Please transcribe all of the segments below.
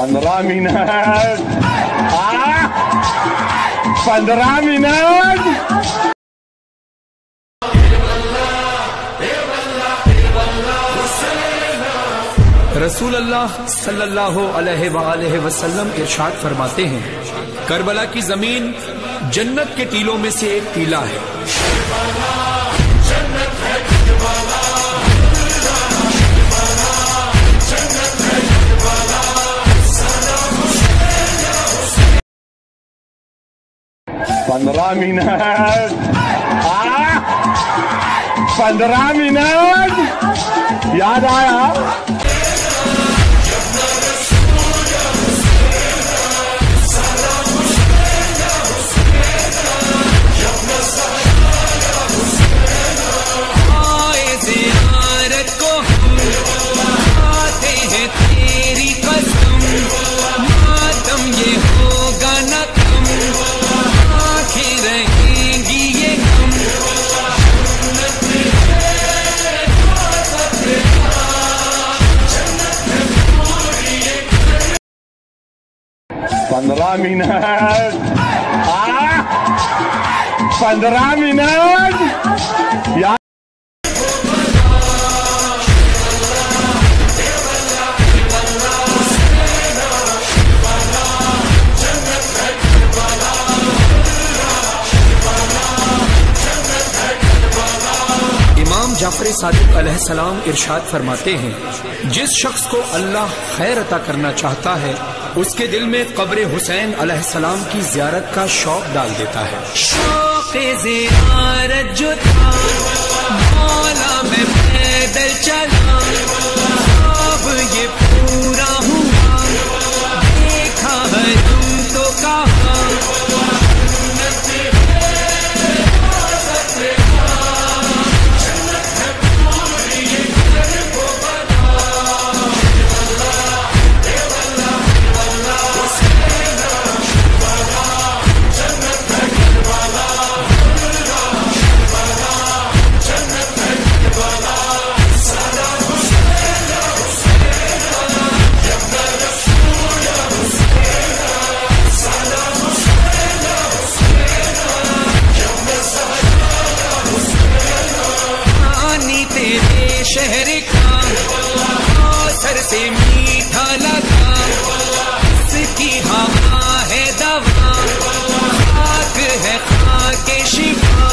15 minute 15 minute رسول اللہ صلی اللہ علیہ وآلہ وسلم ارشاد فرماتے ہیں، کربلا کی زمین جنت کے ٹیلوں میں سے ایک ٹیلا ہے۔ پندرہ منٹ 15 منٹ یاد آیا؟ پندرہ منٹ 15 منٹ یا امام جعفر صادق علیہ السلام ارشاد فرماتے ہیں، جس شخص کو اللہ خیر عطا کرنا چاہتا ہے اس کے دل میں قبر حسین علیہ السلام کی زیارت کا شوق ڈال دیتا ہے۔ شوق زیارت جو تھا مولا میں پیدل چلا، اب یہ پورا ہوا، دیکھا ہے تم تو کہا شہر کا سر سے میٹھا لگا، اس کی ہوا ہے دوا، خاک ہے خاک شفا،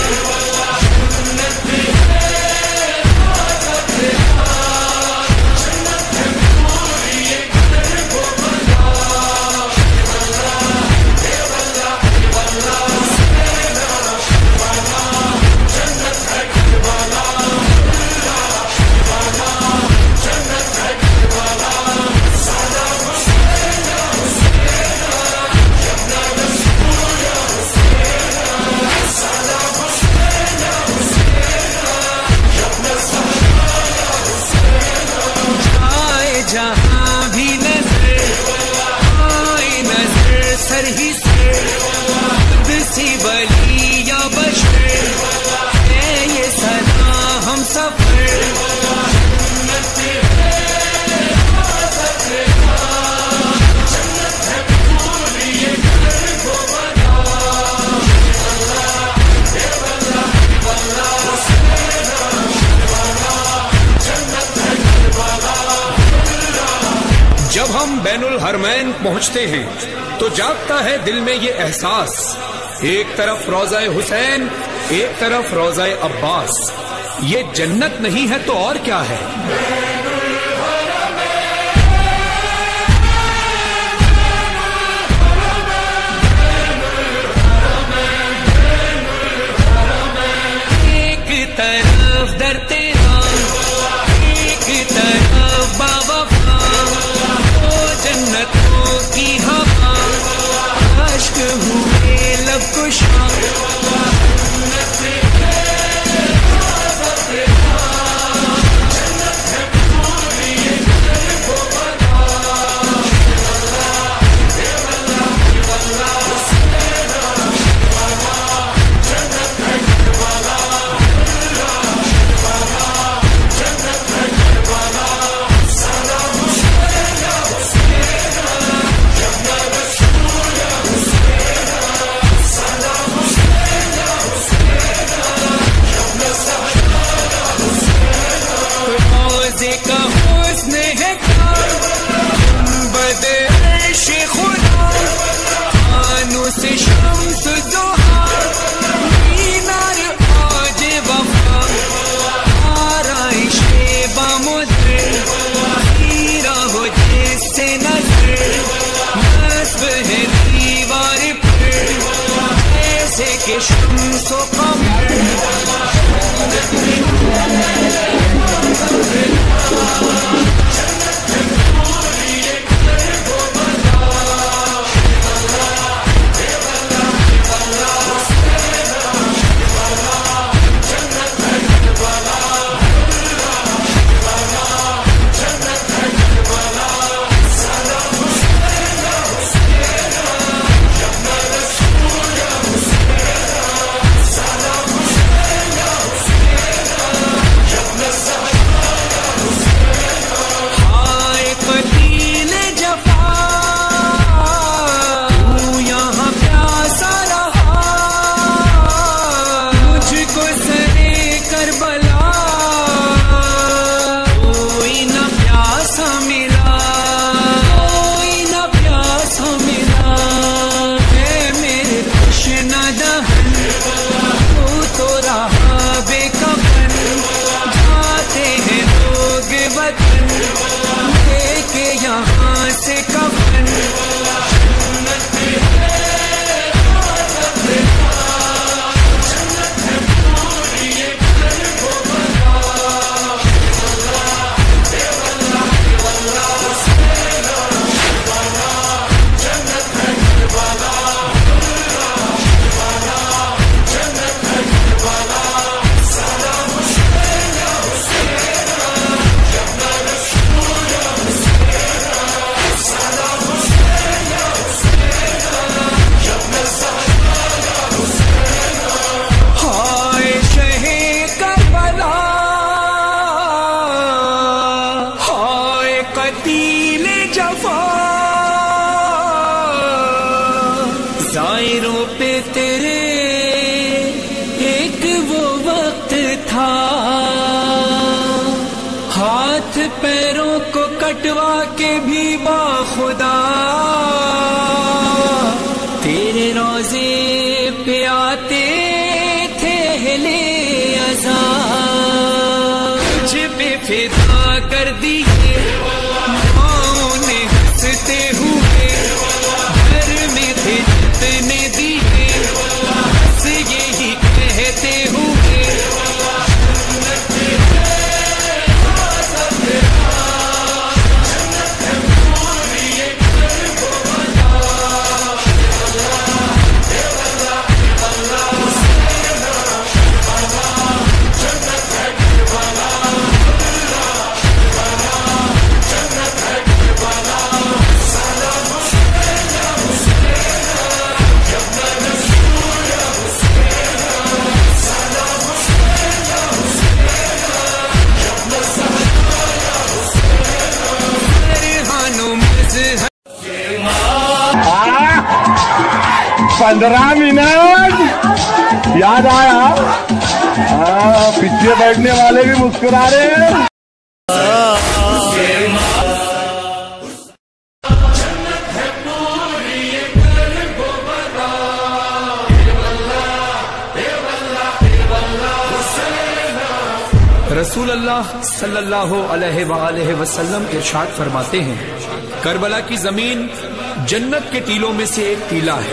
جہاں بھی نظر آئے نظر سر ہی سے خود سی ولی یا بشر ہے یہ صدا ہم سفر۔ جب ہم بین الحرمین پہنچتے ہیں تو جاگتا ہے دل میں یہ احساس، ایک طرف روضہ حسین ایک طرف روضہ عباس، یہ جنت نہیں ہے تو اور کیا ہے؟ ایک طرف در تیرا ایک طرف بابا جنتوں کی ہوا، اشک ہوئے لب کشا، के शम्सो कमर जायरों पे तेरे एक वो वक्त था, हाथ पैरों को कटवा के भी बाखुदा तेरे रोजे पे आते थे ले अज़ा, तुझ पे फिदा कर दिए माओ ने हंसते हुए, घर में थे जितने दिए बस यही कहते हुए पंद्रह मिनट याद आया। पीछे बैठने वाले भी मुस्कुरा रहे हैं। रसूल अल्लाह सल्लल्लाहु अलैहि वसल्लम इरशाद फरमाते हैं, करबला की जमीन जन्नत के टीलों में से एक टीला है।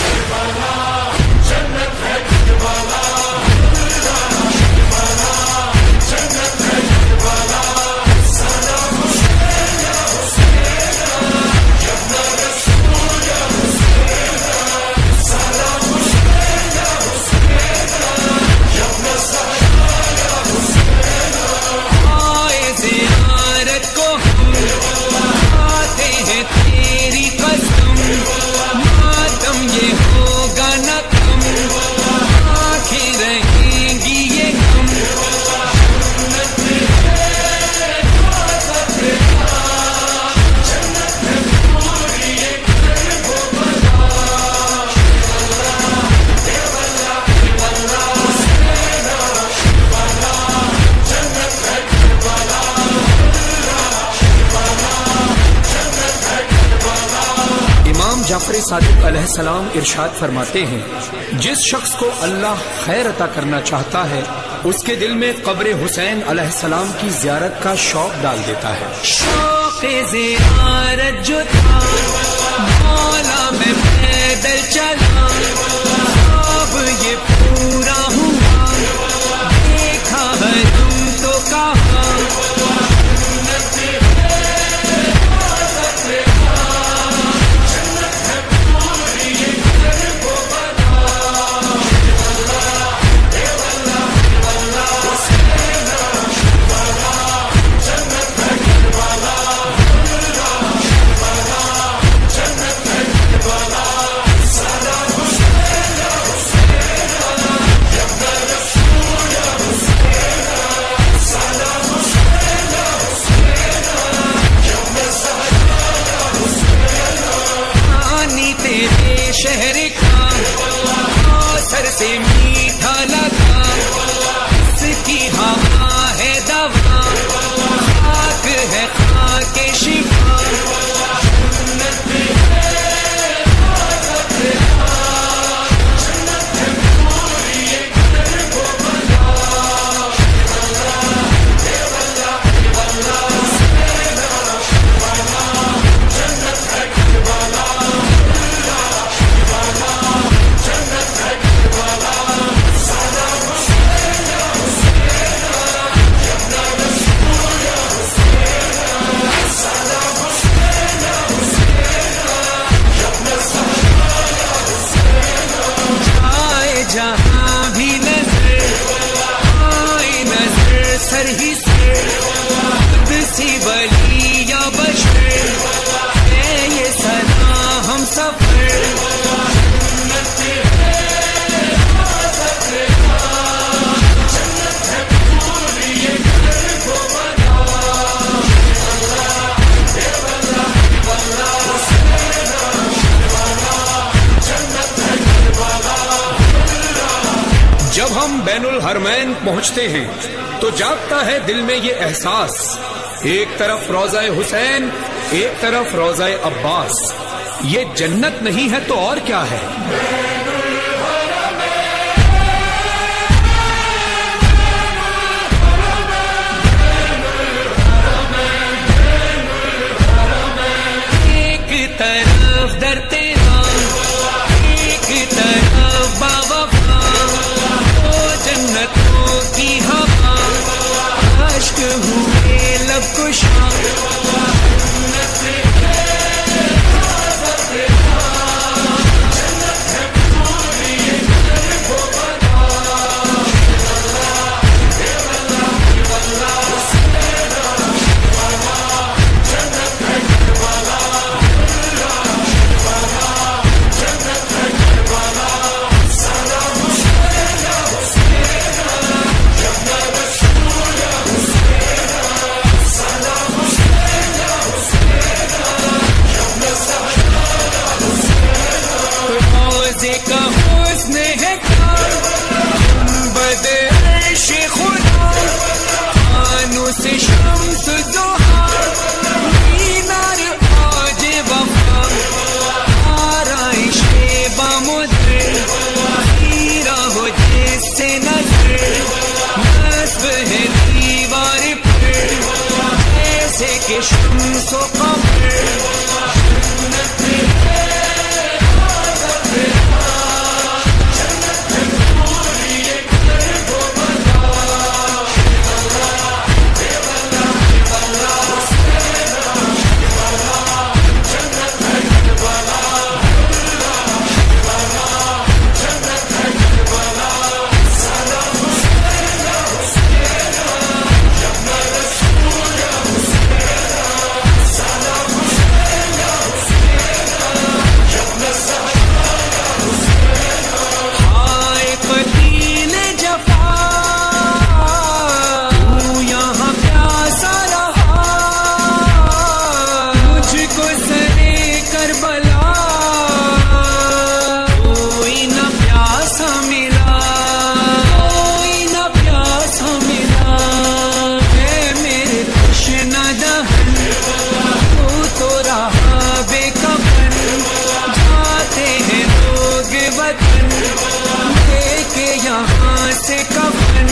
जाफर सादिक अलैहिस्सलाम इरशाद फरमाते हैं, जिस शख्स को अल्लाह खैर अता करना चाहता है उसके दिल में कब्र हुसैन अलैहिस्सलाम की ज़ियारत का शौक डाल देता है। शौक़ ज़ियारत जो था मौला में पैदल चला, अब ये से मीठा लगा, इसकी हवा है दवा, खाक है खाके शिफा, जहाँ भी नजर आए नजर सर ही से, खुद सी वली या बशर है ये सदा हम सफर, जब हम बैनुल हरमैन पहुंचते हैं तो जागता है दिल में ये एहसास, एक तरफ रोज़ा हुसैन एक तरफ रोज़ा अब्बास, ये जन्नत नहीं है तो और क्या है। एक तरफ डरते एक तरफ बावफा, जन्नतों की हवा, अश्क हुए लब कुशा, का हुस्न है बदे अर्श खुदा, फानूस शम्स ज़ुहा, मीनार आज वफा, आराइशे बामुदर, हीरा हो जिससे नजर, नस्ब है दीवार पर ऐसे के शम्स व कमर, से कफन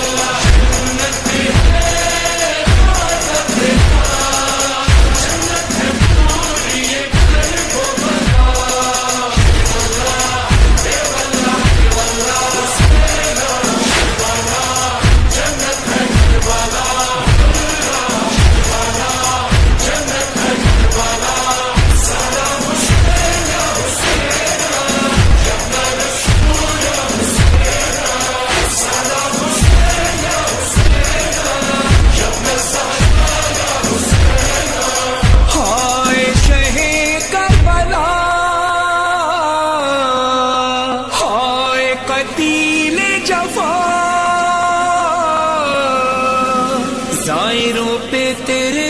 जायरों पे तेरे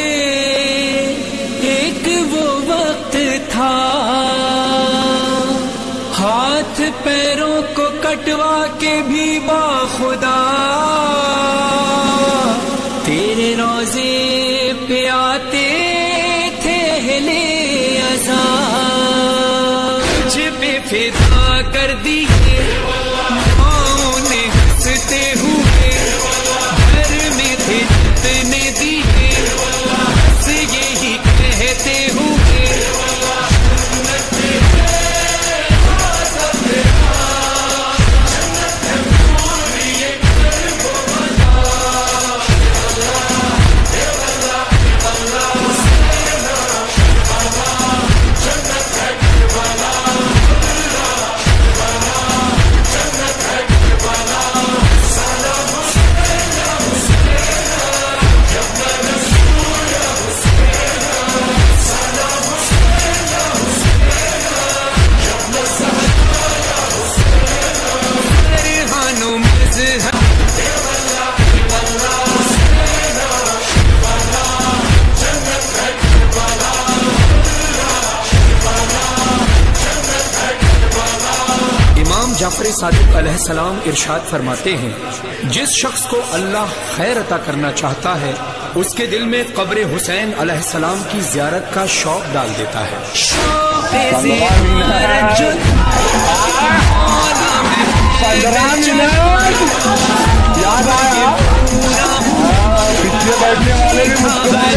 एक वो वक्त था, हाथ पैरों को کٹوا کے بھی باخدا تیرے روزے پہ آتے تھے اہلِ عزا، تجھ پہ فدا کر دیے ماؤں نے ہنستے ہوئے، گھر میں تھے جتنے دیے بس یہی کہتے ہوئے جعفر صادق علیہ السلام ارشاد فرماتے ہیں، جس شخص کو اللہ خیر عطا کرنا چاہتا ہے اس کے دل میں قبر حسین علیہ السلام کی زیارت کا شوق ڈال دیتا ہے۔ 15 منٹ یاد آیا، پیچھے بیٹھنے والے بھی مسکرا